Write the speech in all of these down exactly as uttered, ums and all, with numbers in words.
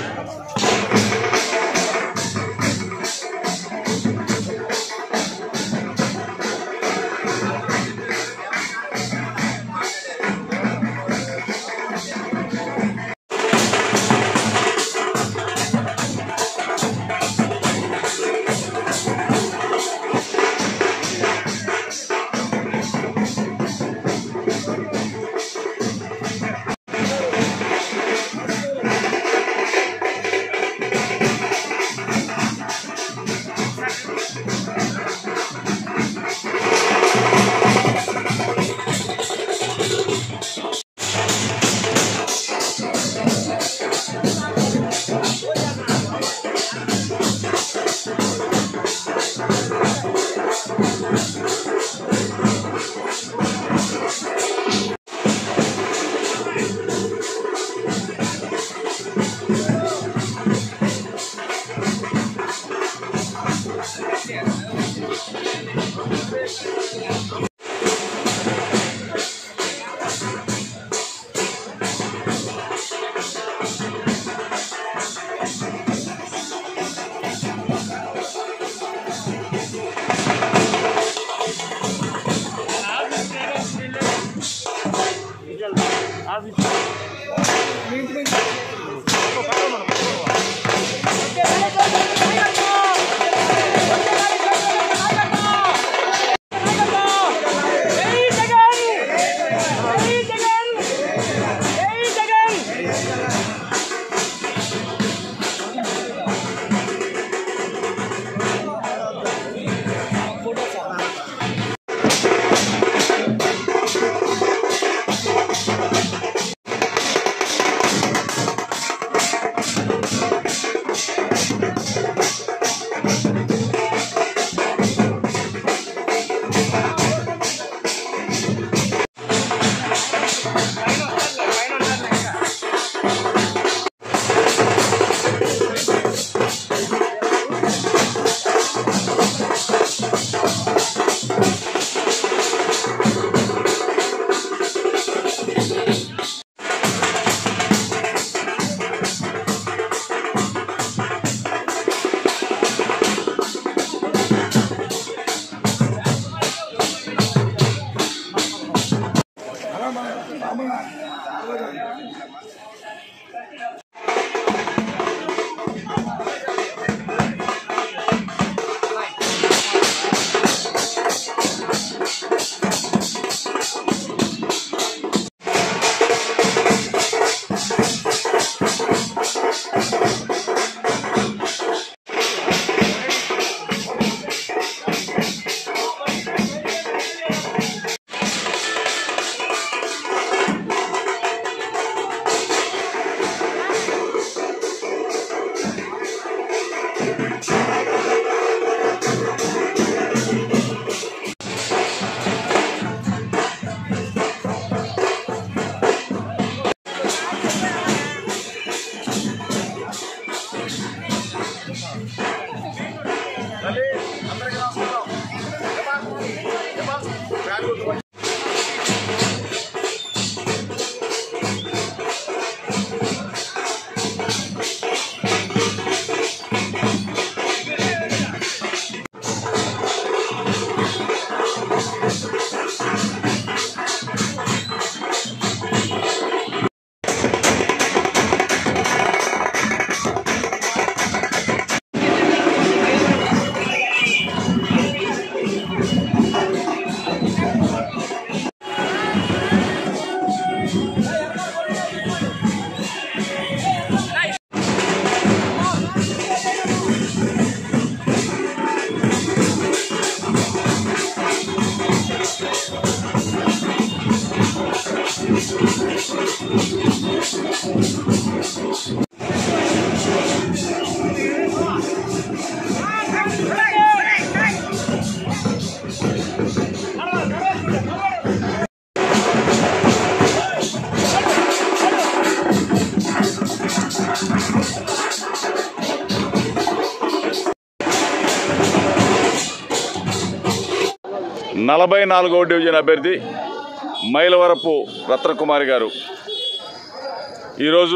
నలభై నాలుగవ డివిజన్ అభ్యర్థి మైలవరపు రత్నకుమారి గారు ఈరోజు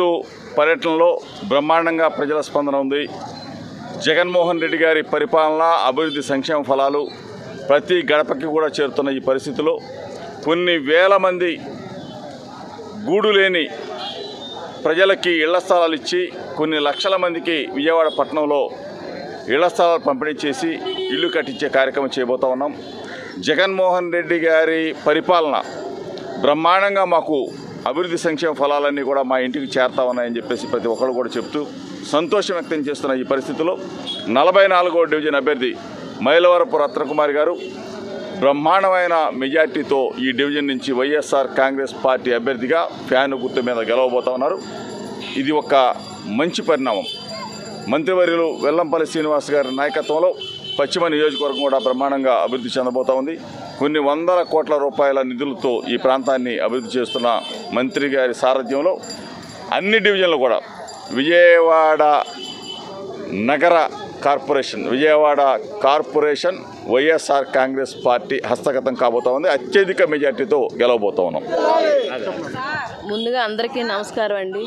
పర్యటనలో బ్రహ్మాండంగా ప్రజల స్పందన ఉంది. జగన్మోహన్ రెడ్డి గారి పరిపాలన, అభివృద్ధి, సంక్షేమ ఫలాలు ప్రతి గడపకి కూడా చేరుతున్న ఈ పరిస్థితిలో కొన్ని వేల మంది గూడు లేని ప్రజలకి ఇళ్ల స్థలాలు ఇచ్చి కొన్ని లక్షల మందికి విజయవాడ పట్టణంలో ఇళ్ల స్థలాలు పంపిణీ చేసి ఇల్లు కట్టించే కార్యక్రమం చేయబోతా ఉన్నాం. జగన్మోహన్ రెడ్డి గారి పరిపాలన బ్రహ్మాండంగా మాకు అభివృద్ధి సంక్షేమ ఫలాలన్నీ కూడా మా ఇంటికి చేరుతా ఉన్నాయని చెప్పేసి ప్రతి ఒక్కరు కూడా చెప్తూ సంతోషం వ్యక్తం చేస్తున్న ఈ పరిస్థితిలో నలభై నాలుగో డివిజన్ అభ్యర్థి మైలవరపు రత్నకుమారి గారు బ్రహ్మాండమైన మెజార్టీతో ఈ డివిజన్ నుంచి వైఎస్ఆర్ కాంగ్రెస్ పార్టీ అభ్యర్థిగా ఫ్యాన్ గుర్తు మీద గెలవబోతా ఉన్నారు. ఇది ఒక మంచి పరిణామం. మంత్రివర్యులు వెల్లంపల్లి శ్రీనివాస్ గారి నాయకత్వంలో పశ్చిమ నియోజకవర్గం కూడా బ్రహ్మాండంగా అభివృద్ధి చెందబోతా ఉంది. కొన్ని వందల కోట్ల రూపాయల నిధులతో ఈ ప్రాంతాన్ని అభివృద్ధి చేస్తున్న మంత్రి గారి సారథ్యంలో అన్ని డివిజన్లు కూడా విజయవాడ నగర corporation Vijayawada corporation YSR Congress party హస్తగతం కాబోతా ఉంది. అత్యధిక మెజార్టీతో గెలవబోతా ఉన్నాం. ముందుగా అందరికీ నమస్కారం అండి.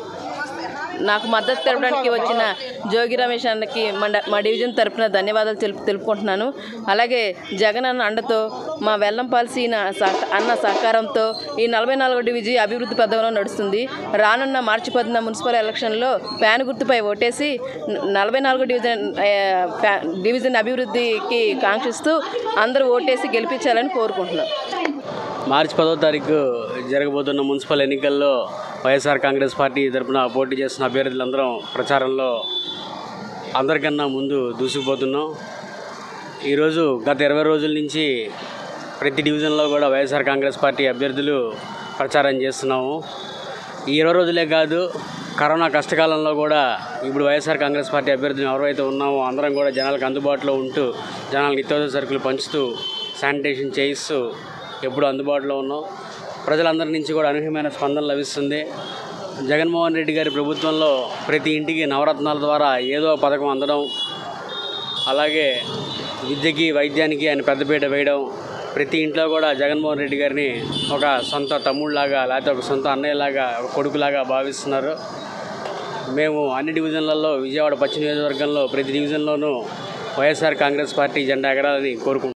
నాకు మద్దతు తెలపడానికి వచ్చిన జోగి రమేష్ అన్నకి మా డివిజన్ తరఫున ధన్యవాదాలు తెలుపు తెలుపుకుంటున్నాను. అలాగే జగన్ అన్న అండతో మా వెల్లంపల్లి అన్న సహకారంతో ఈ నలభై నాలుగో డివిజన్ అభివృద్ధి పథంలో నడుస్తుంది. రానున్న మార్చి పదిన మున్సిపల్ ఎలక్షన్లో ప్యాన్ గుర్తుపై ఓటేసి నలభై నాలుగో డివిజన్ డివిజన్ అభివృద్ధికి కాంక్షిస్తూ అందరూ ఓటేసి గెలిపించాలని కోరుకుంటున్నాను. మార్చి పదో తారీఖు జరగబోతున్న మున్సిపల్ ఎన్నికల్లో వైఎస్ఆర్ కాంగ్రెస్ పార్టీ తరఫున పోటీ చేస్తున్న అభ్యర్థులందరం ప్రచారంలో అందరికన్నా ముందు దూసుకుపోతున్నాం. ఈరోజు గత ఇరవై రోజుల నుంచి ప్రతి డివిజన్లో కూడా వైఎస్ఆర్ కాంగ్రెస్ పార్టీ అభ్యర్థులు ప్రచారం చేస్తున్నాము. ఈ ఇరవై రోజులే కాదు, కరోనా కష్టకాలంలో కూడా ఇప్పుడు వైఎస్ఆర్ కాంగ్రెస్ పార్టీ అభ్యర్థులు ఎవరైతే ఉన్నామో అందరం కూడా జనాలకు అందుబాటులో ఉంటూ జనాలకు నిత్యావసర సరుకులు పంచుతూ శానిటేషన్ చేయిస్తూ ఎప్పుడు అందుబాటులో ఉన్నాం. ప్రజలందరి నుంచి కూడా అనూహ్యమైన స్పందన లభిస్తుంది. జగన్మోహన్ రెడ్డి గారి ప్రభుత్వంలో ప్రతి ఇంటికి నవరత్నాల ద్వారా ఏదో పథకం అందడం, అలాగే విద్యకి వైద్యానికి ఆయన పెద్దపీట వేయడం, ప్రతి ఇంట్లో కూడా జగన్మోహన్ రెడ్డి గారిని ఒక సొంత తమ్ముళ్ళలాగా లేకపోతే ఒక సొంత అన్నయ్యలాగా ఒక కొడుకులాగా భావిస్తున్నారు. మేము అన్ని డివిజన్లలో విజయవాడ పశ్చిమ నియోజకవర్గంలో ప్రతి డివిజన్లోనూ వైఎస్ఆర్ కాంగ్రెస్ పార్టీ జెండా ఎగరాలని కోరుకుంటున్నాం.